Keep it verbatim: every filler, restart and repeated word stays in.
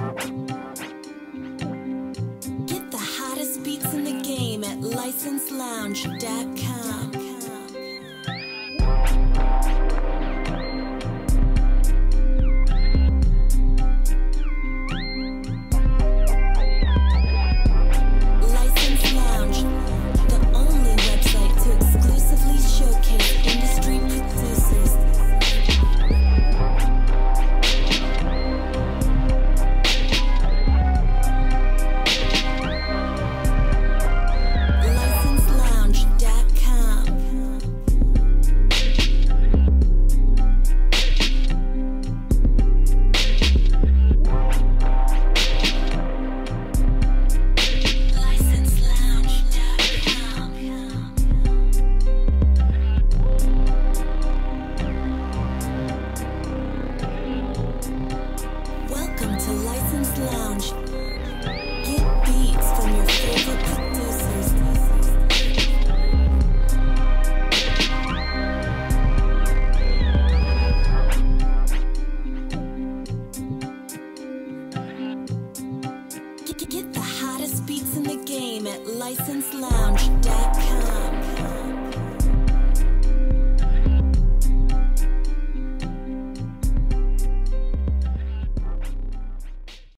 Get the hottest beats in the game at license lounge dot com. Lounge. Get beats from your favorite producers. Get, get the hottest beats in the game at license lounge dot com.